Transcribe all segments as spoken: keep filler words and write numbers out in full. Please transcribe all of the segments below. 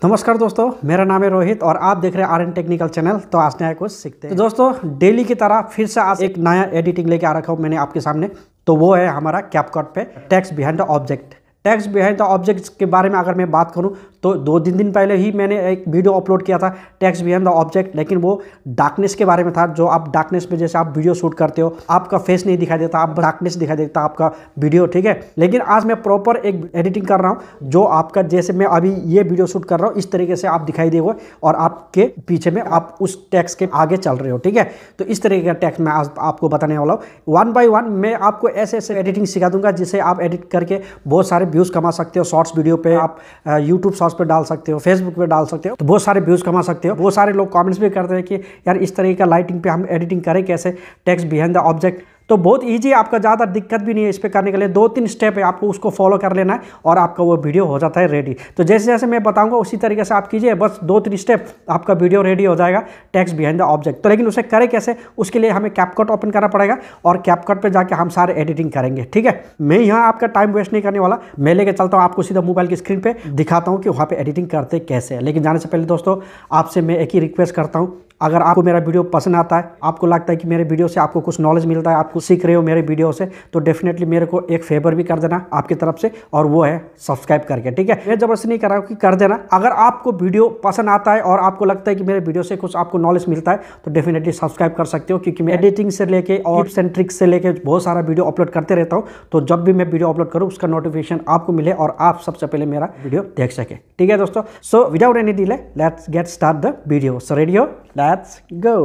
नमस्कार दोस्तों, मेरा नाम है रोहित और आप देख रहे हैं आर एन टेक्निकल चैनल। तो आज नया कुछ सीखते हैं। तो दोस्तों, डेली की तरह फिर से आज एक नया एडिटिंग लेके आ रखा हूँ मैंने आपके सामने। तो वो है हमारा कैपकट पे text behind the object. Text behind the objects के बारे में अगर मैं बात करूं तो दो तीन दिन पहले ही मैंने एक वीडियो अपलोड किया था टेक्स्ट बिहाइंड द ऑब्जेक्ट, लेकिन वो डार्कनेस के बारे में था। जो आप डार्कनेस में जैसे आप वीडियो शूट करते हो, आपका फेस नहीं दिखाई देता, आप डार्कनेस दिखाई देता आपका वीडियो, ठीक है। लेकिन आज मैं प्रॉपर एक एडिटिंग कर रहा हूँ जो आपका, जैसे मैं अभी ये वीडियो शूट कर रहा हूँ इस तरीके से आप दिखाई देगा और आपके पीछे में आप उस टेक्स्ट के आगे चल रहे हो, ठीक है। तो इस तरीके का टेक्स्ट मैं आज आपको बताने वाला हूँ। वन बाई वन मैं आपको ऐसे ऐसे एडिटिंग सिखा दूंगा जिसे आप एडिट करके बहुत सारे व्यूज कमा सकते हो। शॉर्ट्स वीडियो पे आप यूट्यूब शॉर्ट्स पे डाल सकते हो, फेसबुक पे डाल सकते हो, तो बहुत सारे व्यूज कमा सकते हो। बहुत सारे लोग कमेंट्स भी करते हैं कि यार इस तरीके का लाइटिंग पे हम एडिटिंग करें कैसे, टेक्स्ट बिहाइंड द ऑब्जेक्ट। तो बहुत इजी है, आपका ज़्यादा दिक्कत भी नहीं है इस पे करने के लिए। दो तीन स्टेप है, आपको उसको फॉलो कर लेना है और आपका वो वीडियो हो जाता है रेडी। तो जैसे जैसे मैं बताऊंगा उसी तरीके से आप कीजिए, बस दो तीन स्टेप आपका वीडियो रेडी हो जाएगा टेक्स्ट बिहाइंड द ऑब्जेक्ट। तो लेकिन उसे करें कैसे, उसके लिए हमें कैपकट ओपन करना पड़ेगा और कैपकट पे जाके हम सारे एडिटिंग करेंगे, ठीक है। मैं यहाँ आपका टाइम वेस्ट नहीं करने वाला, मैं लेके चलता हूँ आपको सीधा मोबाइल की स्क्रीन पे दिखाता हूँ कि वहाँ पे एडिटिंग करते कैसे है। लेकिन जाने से पहले दोस्तों, आपसे मैं एक ही रिक्वेस्ट करता हूँ, अगर आपको मेरा वीडियो पसंद आता है, आपको लगता है कि मेरे वीडियो से आपको कुछ नॉलेज मिलता है, आपको सीख रहे हो मेरे वीडियो से, तो डेफिनेटली मेरे को एक फेवर भी कर देना आपकी तरफ से, और वो है सब्सक्राइब करके, ठीक है। मैं जबरदस्ती नहीं कर रहा हूँ कि कर देना। अगर आपको वीडियो पसंद आता है और आपको लगता है कि मेरे वीडियो से कुछ आपको नॉलेज मिलता है तो डेफिनेटली सब्सक्राइब कर सकते हो, क्योंकि मैं एडिटिंग से लेके और टिप्स एंड ट्रिक्स से लेके बहुत सारा वीडियो अपलोड करते रहता हूँ। तो जब भी मैं वीडियो अपलोड करूँ उसका नोटिफिकेशन आपको मिले और आप सबसे पहले मेरा वीडियो देख सके, ठीक है दोस्तों। So without any delay let's get start the video. So ready हो, लेट्स गो।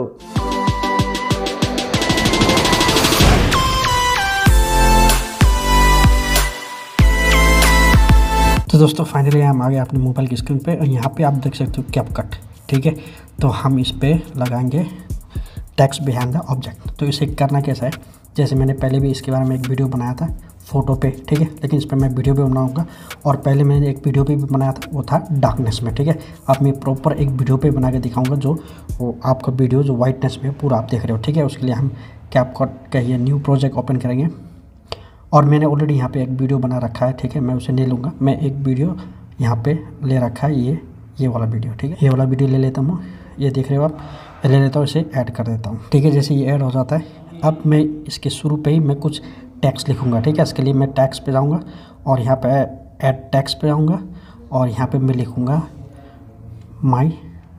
तो दोस्तों फाइनली हम आ गए अपने मोबाइल की स्क्रीन पे और यहाँ पे आप देख सकते हो कैपकट, ठीक है। तो हम इस पे लगाएंगे टेक्स्ट बिहाइंड द ऑब्जेक्ट। तो इसे करना कैसा है, जैसे मैंने पहले भी इसके बारे में एक वीडियो बनाया था फोटो पे, ठीक है, लेकिन इस पर मैं वीडियो भी बनाऊंगा। और पहले मैंने एक वीडियो पे भी बनाया था, वो था डार्कनेस में, ठीक है। अब मैं प्रॉपर एक वीडियो पे बना के दिखाऊंगा जो वो आपका वीडियो जो वाइटनेस में पूरा आप देख रहे हो, ठीक है। उसके लिए हम कैपकट का ये न्यू प्रोजेक्ट ओपन करेंगे और मैंने ऑलरेडी यहाँ पे एक वीडियो बना रखा है, ठीक है। मैं उसे नहीं लूँगा, मैं एक वीडियो यहाँ पे ले रखा है, ये ये वाला वीडियो, ठीक है। ये वाला वीडियो ले लेता हूँ, ये देख रहे हो आप, ले लेता हूँ, इसे ऐड कर देता हूँ, ठीक है। जैसे ये ऐड हो जाता है, अब मैं इसके शुरू पे ही मैं कुछ टेक्स्ट लिखूँगा, ठीक है। इसके लिए मैं टेक्स्ट पे जाऊँगा और यहाँ पे ऐड टेक्स्ट पे जाऊँगा और यहाँ पे मैं लिखूँगा माई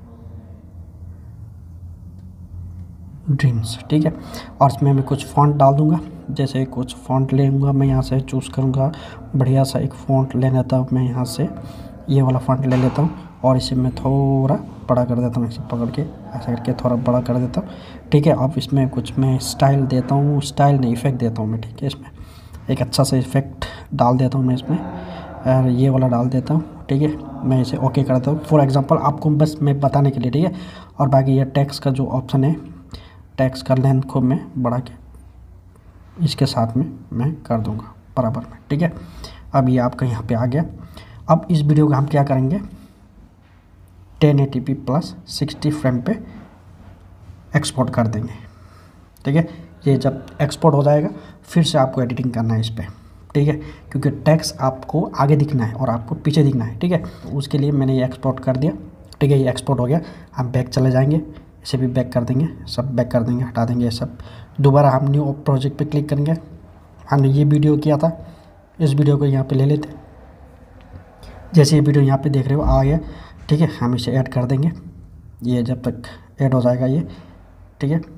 ड्रीम्स, ठीक है। और इसमें मैं कुछ फॉन्ट डाल दूँगा, जैसे कुछ फॉन्ट ले लूँगा मैं यहाँ से, चूज़ करूँगा बढ़िया सा एक फ़ॉन्ट ले लेता हूँ मैं यहाँ से, ये वाला फ़ॉन्ट ले लेता हूँ और इसे मैं थोड़ा बड़ा कर देता हूँ, इसे पकड़ के ऐसा करके थोड़ा बड़ा कर देता हूँ, ठीक है। अब इसमें कुछ मैं स्टाइल देता हूँ, स्टाइल नहीं इफेक्ट देता हूँ मैं, ठीक है। इसमें एक अच्छा सा इफेक्ट डाल देता हूँ मैं इसमें, और ये वाला डाल देता हूँ, ठीक है। मैं इसे ओके करता हूँ फॉर एग्जांपल, आपको बस मैं बताने के लिए, ठीक है। और बाकी ये टेक्स्ट का जो ऑप्शन है, टेक्स्ट का लेंथ को मैं बढ़ा के इसके साथ में मैं कर दूँगा बराबर में, ठीक है। अब ये आपका यहाँ पे आ गया। अब इस वीडियो का हम क्या करेंगे, ten eighty p plus sixty frame पे एक्सपोर्ट कर देंगे, ठीक है। ये जब एक्सपोर्ट हो जाएगा फिर से आपको एडिटिंग करना है इस पर, ठीक है, क्योंकि टेक्स्ट आपको आगे दिखना है और आपको पीछे दिखना है, ठीक है। उसके लिए मैंने ये एक्सपोर्ट कर दिया, ठीक है। ये एक्सपोर्ट हो गया, हम बैक चले जाएंगे, इसे भी बैक कर देंगे, सब बैक कर देंगे, हटा देंगे ये सब। दोबारा हम न्यू प्रोजेक्ट पे क्लिक करेंगे। हमने ये वीडियो किया था, इस वीडियो को यहाँ पे ले लेते, जैसे ये वीडियो यहाँ पे देख रहे हो आ गया, ठीक है। हम इसे ऐड कर देंगे, ये जब तक ऐड हो जाएगा ये, ठीक है।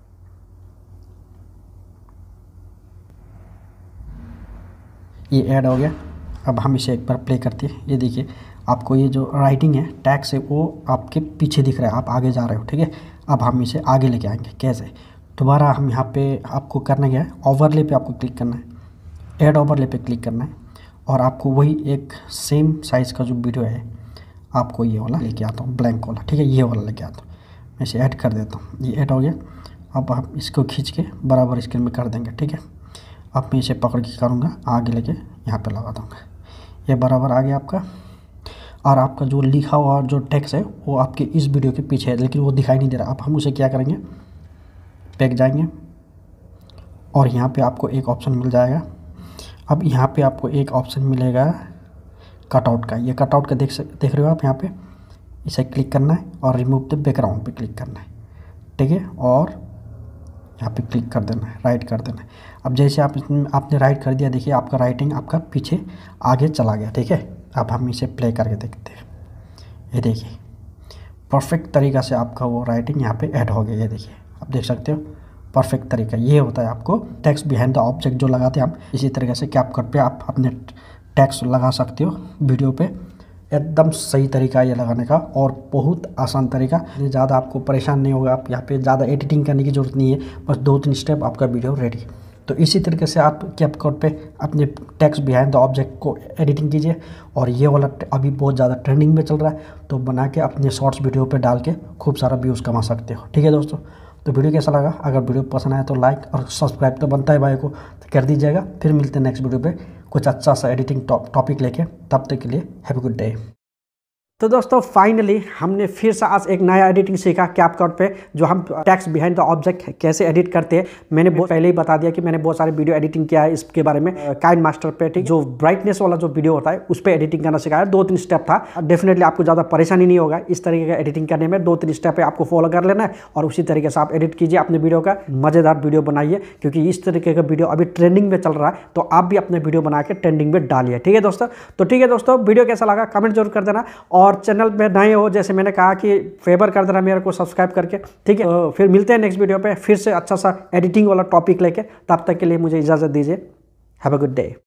ये ऐड हो गया। अब हम इसे एक बार प्ले करते हैं, ये देखिए आपको ये जो राइटिंग है टैक्स है वो आपके पीछे दिख रहा है, आप आगे जा रहे हो, ठीक है। अब हम इसे आगे लेके आएंगे, कैसे, दोबारा हम यहाँ पे आपको करना क्या है, ओवरले पे आपको क्लिक करना है, ऐड ओवरले पे क्लिक करना है और आपको वही एक सेम साइज़ का जो वीडियो है आपको ये वाला लेके आता हूँ, ब्लैंक वाला, ठीक है। ये वाला लेके आता हूँ, मैं इसे ऐड कर देता हूँ, ये ऐड हो गया। अब हम इसको खींच के बराबर स्क्रीन में कर देंगे, ठीक है। अब मैं इसे पकड़ के करूँगा, आगे लेके यहाँ पे लगा दूँगा, ये बराबर आ गया आपका। और आपका जो लिखा हुआ जो टेक्स्ट है वो आपके इस वीडियो के पीछे है, लेकिन वो दिखाई नहीं दे रहा। अब हम उसे क्या करेंगे, बैक जाएंगे और यहाँ पे आपको एक ऑप्शन मिल जाएगा। अब यहाँ पे आपको एक ऑप्शन मिलेगा कटआउट का, ये कटआउट का देख देख रहे हो आप यहाँ पे, इसे क्लिक करना है और रिमूव द बैकग्राउंड पे क्लिक करना है, ठीक है, और यहाँ पे क्लिक कर देना है, राइट कर देना है। अब जैसे आप आपने राइट कर दिया, देखिए आपका राइटिंग आपका पीछे आगे चला गया, ठीक है। अब हम इसे प्ले करके देखते हैं, ये देखिए परफेक्ट तरीक़ा से आपका वो राइटिंग यहाँ पे ऐड हो गया, ये देखिए आप देख सकते हो परफेक्ट तरीका। ये होता है आपको टेक्स्ट बिहाइंड द ऑब्जेक्ट जो लगाते हैं हम, इसी तरीके से कैपकट पे आप अपने टेक्स्ट लगा सकते हो वीडियो पे। एकदम सही तरीका है ये लगाने का और बहुत आसान तरीका, ज़्यादा आपको परेशान नहीं होगा। आप यहाँ पे ज़्यादा एडिटिंग करने की ज़रूरत नहीं है, बस दो तीन स्टेप आपका वीडियो रेडी। तो इसी तरीके से आप कैपकट पे अपने टेक्स्ट बिहाइंड द ऑब्जेक्ट को एडिटिंग कीजिए। और ये वाला अभी बहुत ज़्यादा ट्रेंडिंग में चल रहा है, तो बना के अपने शॉर्ट्स वीडियो पे डाल के खूब सारा व्यूज़ कमा सकते हो, ठीक है दोस्तों। तो वीडियो कैसा लगा? अगर वीडियो पसंद आया तो लाइक और सब्सक्राइब तो बनता है भाई को, तो कर दीजिएगा। फिर मिलते हैं नेक्स्ट वीडियो पे कुछ अच्छा सा एडिटिंग टॉपिक लेके, तब तक के लिए हैव अ गुड डे। तो दोस्तों फाइनली हमने फिर से आज एक नया एडिटिंग सीखा कैपकट पे, जो हम टेक्स्ट बिहाइंड द ऑब्जेक्ट कैसे एडिट करते हैं। मैंने बहुत पहले ही बता दिया कि मैंने बहुत सारे वीडियो एडिटिंग किया है इसके बारे में। काइन मास्टर पे, ठीक, जो ब्राइटनेस वाला जो वीडियो होता है उस पर एडिटिंग करना सिखाया। दो तीन स्टेप था, डेफिनेटली आपको ज़्यादा परेशानी नहीं होगा इस तरीके का एडिटिंग करने में। दो तीन स्टेप है, आपको फॉलो कर लेना है और उसी तरीके से आप एडिट कीजिए अपने वीडियो का। मज़ेदार वीडियो बनाइए, क्योंकि इस तरीके का वीडियो अभी ट्रेंडिंग में चल रहा है, तो आप भी अपने वीडियो बना के ट्रेंडिंग में डालिए, ठीक है दोस्तों। तो ठीक है दोस्तों, वीडियो कैसा लगा कमेंट जरूर कर देना, और चैनल में नए हो जैसे मैंने कहा कि फेवर कर देना मेरे को सब्सक्राइब करके, ठीक है। तो फिर मिलते हैं नेक्स्ट वीडियो पे फिर से अच्छा सा एडिटिंग वाला टॉपिक लेके, तब तक के लिए मुझे इजाज़त दीजिए। Have a good day.